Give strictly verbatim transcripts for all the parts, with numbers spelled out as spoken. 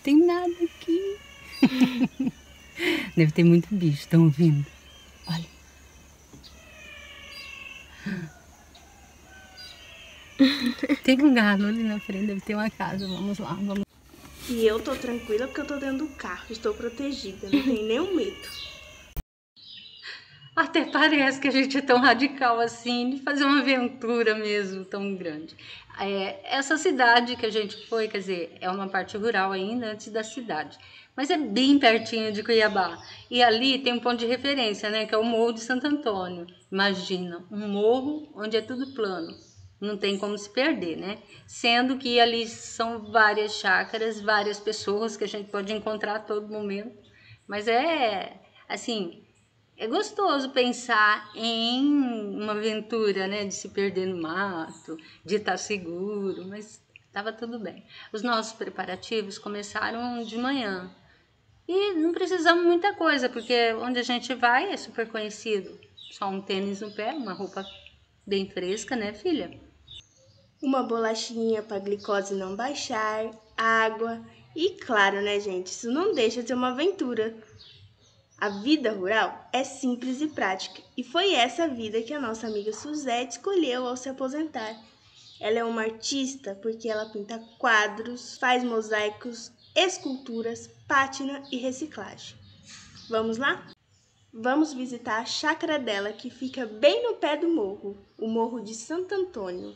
tem nada aqui. Deve ter muito bicho, estão vindo. Olha. Tem um galo ali na frente, deve ter uma casa. Vamos lá, vamos. E eu tô tranquila porque eu tô dentro do carro, estou protegida, não tenho nenhum medo. Até parece que a gente é tão radical assim, de fazer uma aventura mesmo tão grande. É, essa cidade que a gente foi, quer dizer, é uma parte rural ainda, antes da cidade. Mas é bem pertinho de Cuiabá. E ali tem um ponto de referência, né? Que é o Morro de Santo Antônio. Imagina, um morro onde é tudo plano. Não tem como se perder, né? Sendo que ali são várias chácaras, várias pessoas que a gente pode encontrar a todo momento. Mas é, assim... É gostoso pensar em uma aventura, né? De se perder no mato, de estar seguro, mas estava tudo bem. Os nossos preparativos começaram de manhã. E não precisamos muita coisa, porque onde a gente vai é super conhecido. Só um tênis no pé, uma roupa bem fresca, né, filha? Uma bolachinha para a glicose não baixar, água e claro, né, gente? Isso não deixa de ser uma aventura. A vida rural é simples e prática, e foi essa vida que a nossa amiga Suzete escolheu ao se aposentar. Ela é uma artista porque ela pinta quadros, faz mosaicos, esculturas, pátina e reciclagem. Vamos lá? Vamos visitar a chácara dela que fica bem no pé do morro, o Morro de Santo Antônio.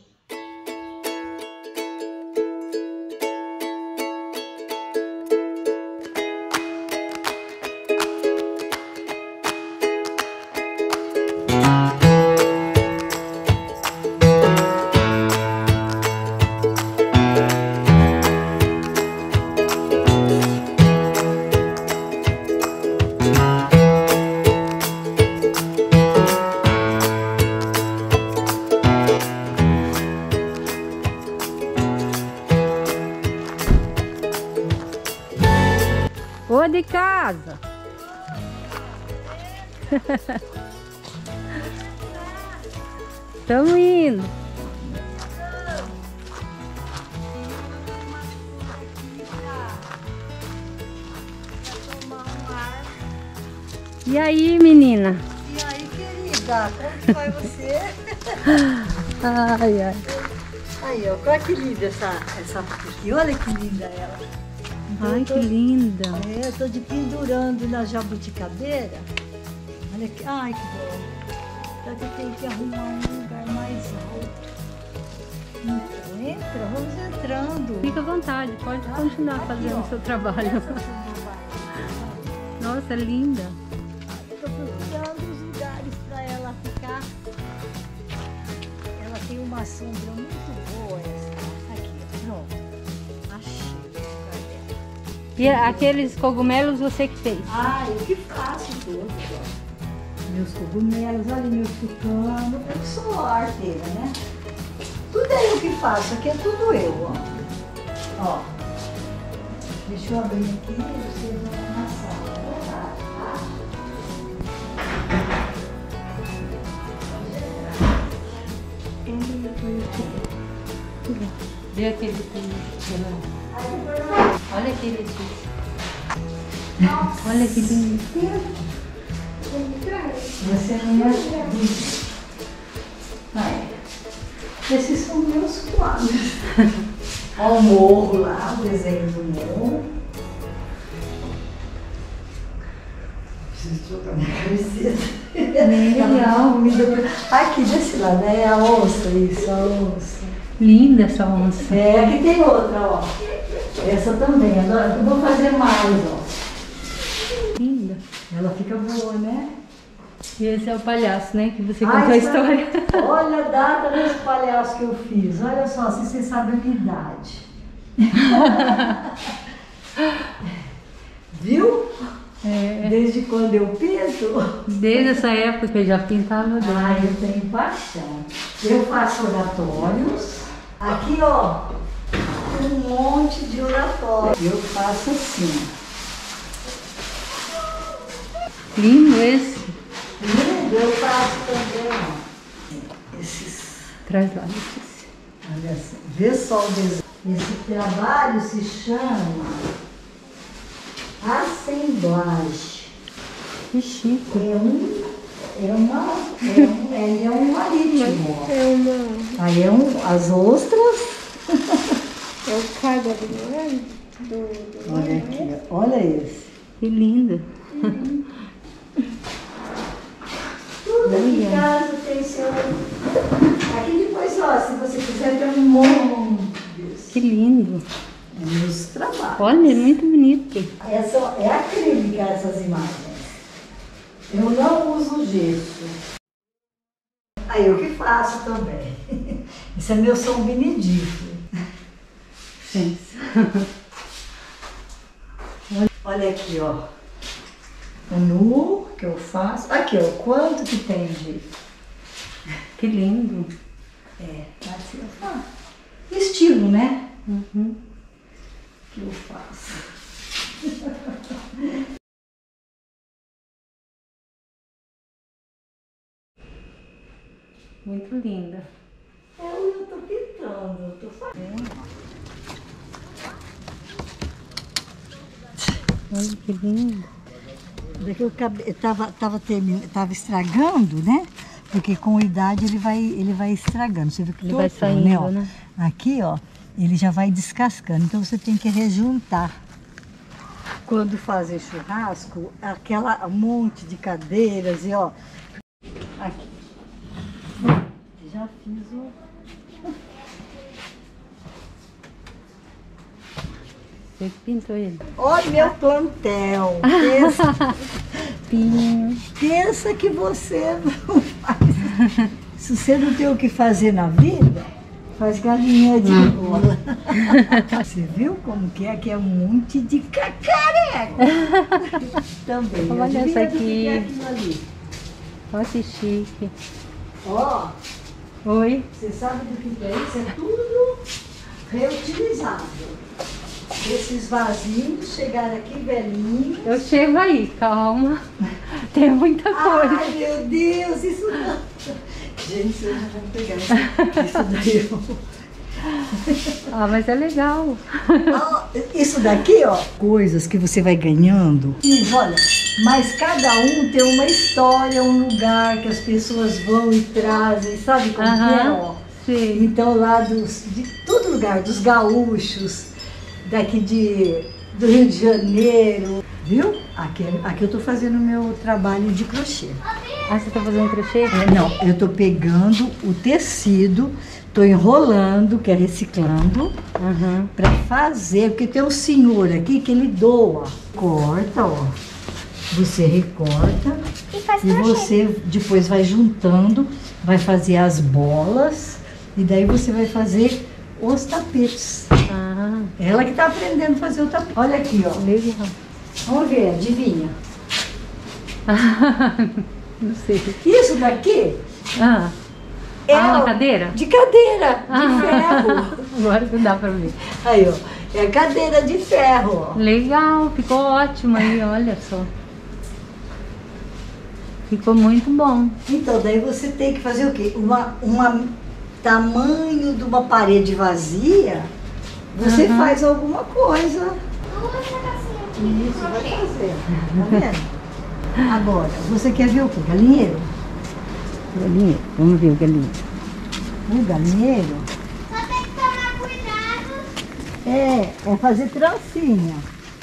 Ô de casa! Estamos indo! E aí, menina? E aí, querida, como vai você? Ai, ai. Aí, ó, olha que linda essa, essa aqui, olha que linda ela. Então, Ai, eu tô, que linda! É, eu tô de pendurando na jabuticabeira. Olha que, ai, que bom. Só que eu tenho que arrumar um lugar mais alto. Então, entra, vamos entrando. Fica à vontade, pode continuar aqui, fazendo ó. o seu trabalho. Essa turma vai. Nossa, linda! Eu tô procurando os lugares para ela ficar. Ela tem uma sombra muito boa essa. Aqui, ó, pronto. Achei o lugar dela. E aqueles cogumelos você que fez? Ah, eu que faço tudo, ó. Meus cogumelos, olha meus tucanos. Eu sou arteira, né? Tudo é eu que faço, aqui é tudo eu, ó. Ó. Deixa eu abrir aqui, vocês vão na sala. Vê aquele que... Olha aquele aqui. Olha que lindo. Você não é disso. Aí. Esses são meus quadros. Olha o morro lá, o desenho do morro. Preciso trocar minha camiseta. Legal. Aqui desse lado, é a onça, isso, a onça. Linda essa onça. É, aqui tem outra, ó. Essa também, agora eu vou fazer mais, ó. Linda. Ela fica boa, né? E esse é o palhaço, né? Que você Ai, contou a sabe- história. Olha a data dos palhaços que eu fiz. Olha só, se você sabe a minha idade. Viu? É, Desde quando eu pinto? desde essa época que eu já pintava dele. Ah, eu tenho paixão. Eu faço oratórios. Aqui, ó, um monte de oratório. Eu faço assim. Lindo esse. Lindo, eu faço também, ó. Esses, Traz lá, Letícia. olha assim, vê só o desenho. Esse trabalho se chama Assemblage. Que chique. É um, é uma, é um, é, é um marítimo. É uma... Aí é um, as ostras. É o cágado, não é? Do, do Olha aqui, olha esse. Que lindo. Tudo aqui em casa tem seu... Aqui depois, ó, se você quiser ter um monte disso. Que lindo. É meus trabalhos. Olha, é muito bonito. Essa é acrílica, essas imagens. Eu não uso gesso. Aí eu que faço também. Esse é meu São Benedito. Sim. Olha aqui, ó. O nu que eu faço. Aqui, ó. Quanto que tem de... Que lindo. É, assim eu faço. Estilo, né? Uhum. Que eu faço. Muito linda. Eu não tô pintando, eu tô fazendo. Olha que lindo. Daqui eu acabei, eu tava, tava, termin, tava estragando, né? Porque com a idade ele vai, ele vai estragando. Você viu que Ele vai tortou, saindo, né? Ó. né? Aqui, ó, ele já vai descascando. Então você tem que rejuntar. Quando fazer churrasco, aquela um monte de cadeiras e ó. Aqui. Já fiz o... Você que pintou ele. Olha meu plantel. Pensa, Pinho. pensa que você não faz. Se você não tem o que fazer na vida, faz galinha de bola. Você viu como que é? Que é um monte de cacareco. Também. Olha Adivinha essa do que é aqui. aquilo ali? Olha que chique. Ó, Oi? você sabe do que é isso? É tudo reutilizável. Esses vasinhos chegaram aqui velhinhos. Eu chego aí, calma. Tem muita coisa. Ai, meu Deus, isso não. Gente, vocês já vão pegar isso, isso daí. Ah, mas é legal. Ah, isso daqui, ó, coisas que você vai ganhando. Isso, olha, mas cada um tem uma história, um lugar que as pessoas vão e trazem, sabe como que é, ó? Sim. Então lá dos, de todo lugar, dos gaúchos, daqui de, do Rio de Janeiro, viu? Aqui, aqui eu tô fazendo meu trabalho de crochê. Ah, você tá fazendo crochê? É, não, eu tô pegando o tecido, tô enrolando, que é reciclando, Uhum. para fazer, porque tem um senhor aqui que ele doa. Corta, ó. Você recorta E faz e você depois vai juntando, vai fazer as bolas e daí você vai fazer os tapetes. Ah, Ela que tá aprendendo a fazer o tapete. Olha aqui, ó. legal. Vamos ver, adivinha. Não sei. Isso daqui Ah, é ah, uma ó, cadeira? de cadeira, de Ah. ferro. Agora não dá pra ver. Aí, ó. É cadeira de ferro, ó. Legal, ficou ótimo aí, olha só. Ficou muito bom. Então, daí você tem que fazer o quê? Uma, uma tamanho de uma parede vazia, você Uhum. faz alguma coisa. Isso, vai fazer. Tá vendo? Agora, você quer ver o quê? Galinheiro? Galinheiro, vamos ver o galinheiro. O galinheiro Só tem que tomar cuidado. é, é fazer trancinha.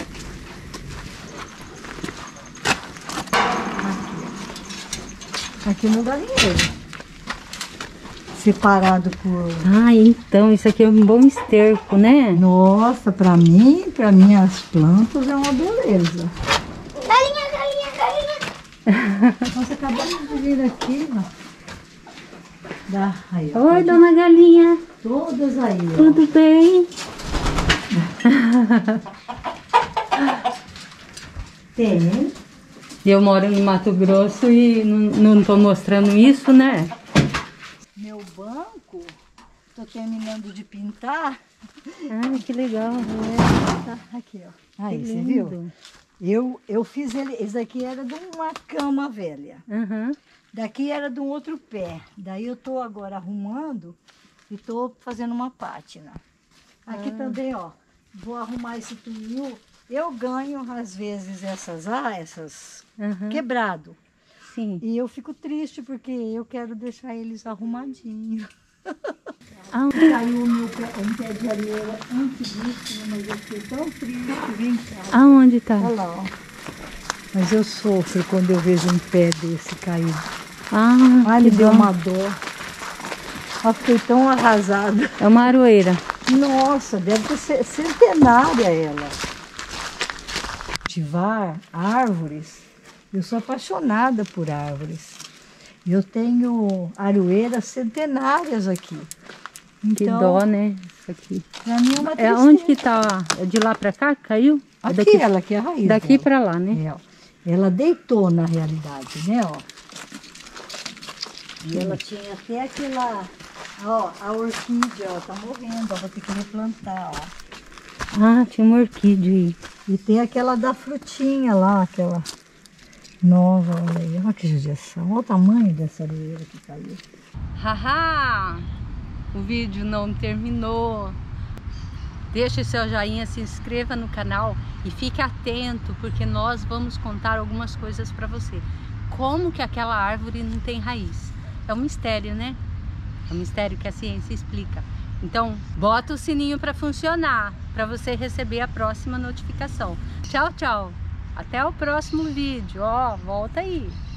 Aqui, aqui no galinheiro. Separado por... Ah, então, isso aqui é um bom esterco, né? Nossa, pra mim, pra minhas plantas é uma beleza. Galinha, galinha, galinha. Nós acabamos de vir aqui, ó. Dá, aí, ó. Oi, dona Galinha. Todas aí, ó. Tudo bem? Tem. Eu moro em Mato Grosso e não, não tô mostrando isso, né? Meu banco, tô terminando de pintar. Ah, que legal. É, tá aqui, ó. Aí, Que você lindo. viu? Eu, eu fiz ele, esse aqui era de uma cama velha. Uhum. Daqui era de um outro pé. Daí eu tô agora arrumando e tô fazendo uma pátina. Aqui Ah. também, ó. Vou arrumar esse tunil Eu ganho, às vezes, essas, ah, essas Uhum. quebrado. Sim. E eu fico triste porque eu quero deixar eles arrumadinhos. Ah, Caiu o meu pé, um pé de areia antiguíssimo, mas eu fiquei tão triste. Vem cá. aonde tá? Olha lá, ó. Mas eu sofro quando eu vejo um pé desse caído. Ah, Ai, que me deu dó. uma dor. Eu fiquei tão arrasada. É uma aroeira. Nossa, deve ser centenária ela. Cultivar árvores, eu sou apaixonada por árvores. Eu tenho aroeiras centenárias aqui. Que Então, dó, né? Isso aqui. pra mim é uma É tristeza. onde que tá? É de lá pra cá que caiu? É Aqui, daqui, ela aqui é a raiz daqui dela. pra lá, né? É, ó. Ela deitou na realidade, né, ó. E ela tinha até aquela, ó, a orquídea, ó, tá morrendo, ó, vou ter que replantar, ó. Ah, tinha uma orquídea aí. E tem aquela da frutinha lá, aquela nova, olha aí, olha que judiação, olha o tamanho dessa aroeira que caiu. Haha! O vídeo não terminou. Deixe seu joinha, se inscreva no canal e fique atento, porque nós vamos contar algumas coisas para você. Como que aquela árvore não tem raiz? É um mistério, né? É um mistério que a ciência explica. Então, bota o sininho para funcionar, para você receber a próxima notificação. Tchau, tchau! Até o próximo vídeo. Ó, volta aí!